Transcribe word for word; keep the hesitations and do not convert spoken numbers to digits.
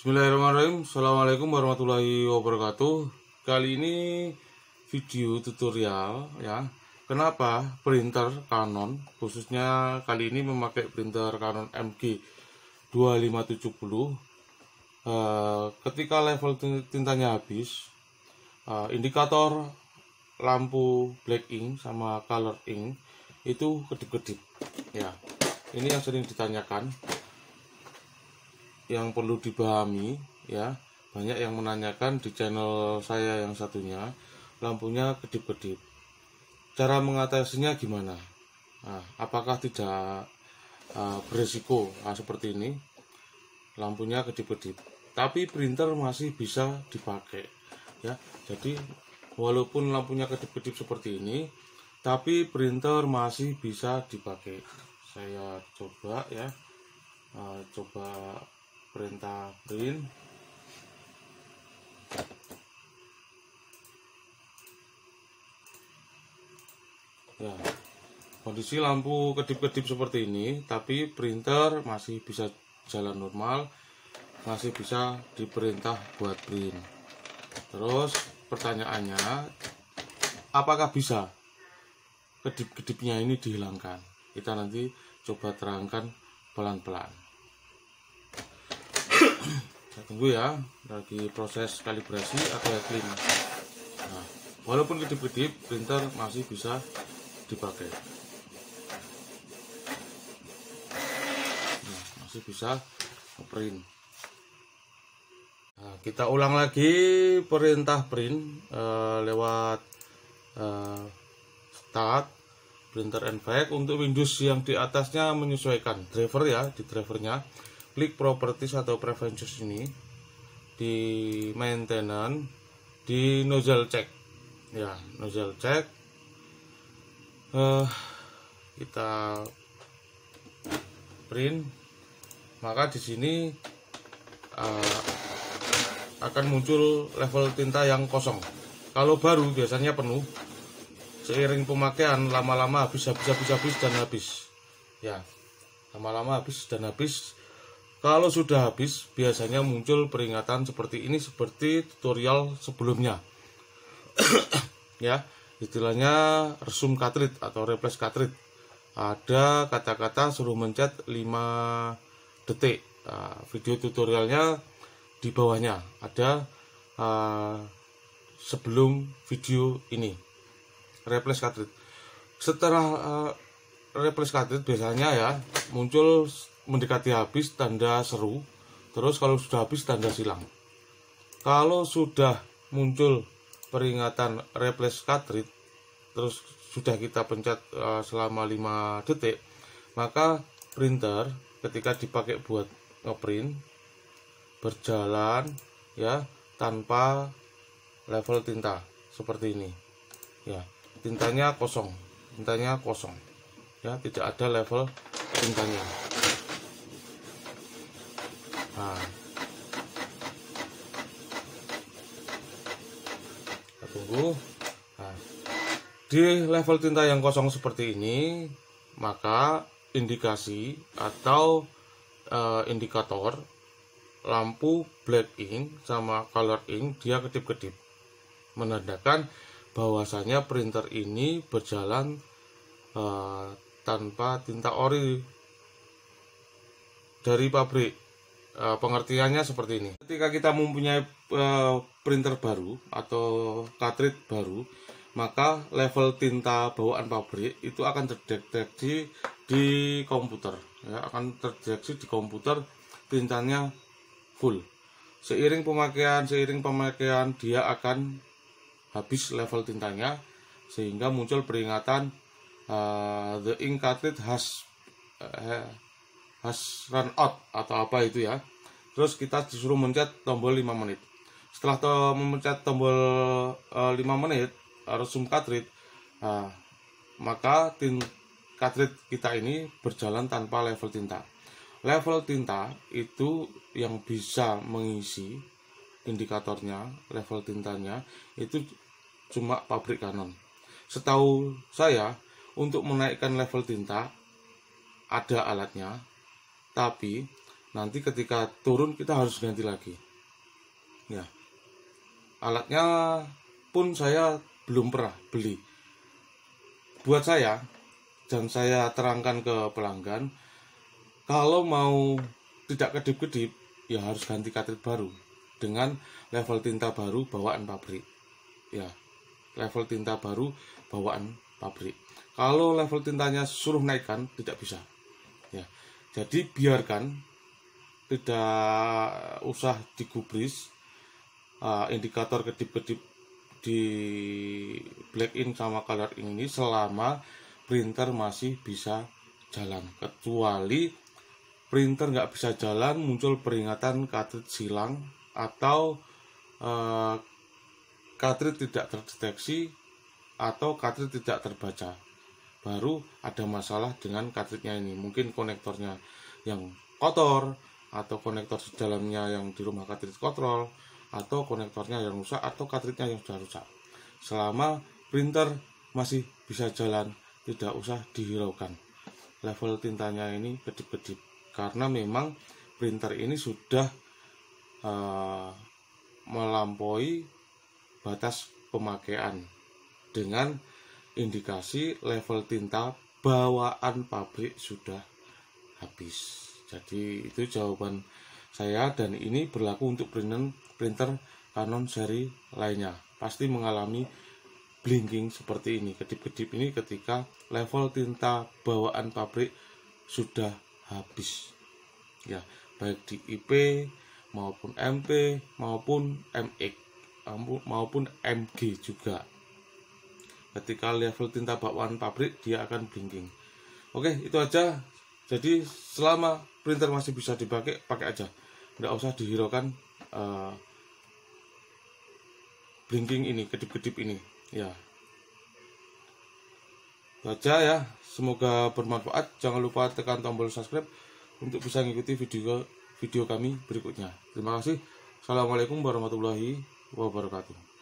Bismillahirrahmanirrahim. Assalamualaikum warahmatullahi wabarakatuh. Kali ini video tutorial ya, kenapa printer Canon, khususnya kali ini memakai printer Canon M G dua lima tujuh nol. uh, ketika level tintanya habis, uh, indikator lampu black ink sama color ink itu kedip-kedip ya. Ini yang sering ditanyakan, yang perlu dipahami ya. Banyak yang menanyakan di channel saya yang satunya, lampunya kedip-kedip. Cara mengatasinya gimana? Nah, apakah tidak uh, beresiko nah, seperti ini, lampunya kedip-kedip, tapi printer masih bisa dipakai ya. Jadi walaupun lampunya kedip-kedip seperti ini, tapi printer masih bisa dipakai. Saya coba ya, uh, coba perintah print. Ya, kondisi lampu kedip-kedip seperti ini, tapi printer masih bisa jalan normal, masih bisa diperintah buat print. Terus pertanyaannya, apakah bisa kedip-kedipnya ini dihilangkan? Kita nanti coba terangkan pelan-pelan. Saya tunggu ya, lagi proses kalibrasi atau clean. Nah, walaupun kedip-kedip, printer masih bisa dipakai. Nah, masih bisa print. Nah, kita ulang lagi perintah print uh, lewat uh, start printer and back. Untuk Windows yang di atasnya menyesuaikan driver ya, di drivernya klik properties atau preferences ini, di maintenance, di nozzle check ya, nozzle check. Uh, kita print, maka di sini uh, akan muncul level tinta yang kosong. Kalau baru biasanya penuh, seiring pemakaian lama-lama habis habis habis habis dan habis ya, lama-lama habis dan habis. Kalau sudah habis, biasanya muncul peringatan seperti ini, seperti tutorial sebelumnya ya, istilahnya resume cartridge atau replace cartridge. Ada kata-kata suruh mencet lima detik. Nah, video tutorialnya di bawahnya ada uh, sebelum video ini, replace cartridge. Setelah uh, replace cartridge biasanya ya muncul mendekati habis tanda seru, terus kalau sudah habis tanda silang. Kalau sudah muncul peringatan replace cartridge, terus sudah kita pencet uh, selama lima detik, maka printer ketika dipakai buat ngeprint berjalan ya tanpa level tinta seperti ini ya. Tintanya kosong, tintanya kosong ya, tidak ada level tintanya. Nah, kita tunggu. Nah, di level tinta yang kosong seperti ini, maka indikasi atau uh, indikator lampu black ink sama color ink dia kedip-kedip, menandakan bahwasanya printer ini berjalan uh, tanpa tinta ori dari pabrik. Uh, pengertiannya seperti ini. Ketika kita mempunyai uh, printer baru atau cartridge baru, maka level tinta bawaan pabrik itu akan terdeteksi di komputer ya, akan terdeteksi di komputer tintanya full. Seiring pemakaian seiring pemakaian dia akan habis level tintanya, sehingga muncul peringatan uh, the ink cartridge has uh, has run out atau apa itu ya. Terus kita disuruh mencet tombol lima menit. Setelah to memencet tombol uh, lima menit resume cartridge, uh, maka tin cartridge kita ini berjalan tanpa level tinta. Level tinta itu yang bisa mengisi indikatornya, level tintanya itu cuma pabrik Canon. Setahu saya, untuk menaikkan level tinta ada alatnya, tapi nanti ketika turun kita harus ganti lagi. Ya, alatnya pun saya belum pernah beli. Buat saya, dan saya terangkan ke pelanggan, kalau mau tidak kedip-kedip ya harus ganti cartridge baru dengan level tinta baru bawaan pabrik. Ya, level tinta baru bawaan pabrik. Kalau level tintanya suruh naikkan tidak bisa. Ya, jadi biarkan, tidak usah digubris. Uh, indikator kedip-kedip di black in sama color in ini selama printer masih bisa jalan. Kecuali printer nggak bisa jalan, muncul peringatan cartridge silang atau uh, cartridge tidak terdeteksi atau cartridge tidak terbaca, baru ada masalah dengan cartridge-nya ini. Mungkin konektornya yang kotor, atau konektor di dalamnya yang di rumah cartridge kontrol, atau konektornya yang rusak, atau cartridge-nya yang sudah rusak. Selama printer masih bisa jalan, tidak usah dihiraukan level tintanya ini kedip-kedip, karena memang printer ini sudah uh, melampaui batas pemakaian dengan indikasi level tinta bawaan pabrik sudah habis. Jadi itu jawaban saya, dan ini berlaku untuk printer printer Canon seri lainnya. Pasti mengalami blinking seperti ini, kedip-kedip ini ketika level tinta bawaan pabrik sudah habis. Ya, baik di I P maupun M P maupun M X maupun M G juga. Ketika level tinta bawaan pabrik dia akan blinking. Oke, itu aja. Jadi selama printer masih bisa dipakai, pakai aja. Nggak usah dihiraukan uh, blinking ini, kedip-kedip ini. Ya, itu aja ya. Semoga bermanfaat. Jangan lupa tekan tombol subscribe untuk bisa mengikuti video video kami berikutnya. Terima kasih. Assalamualaikum warahmatullahi wabarakatuh.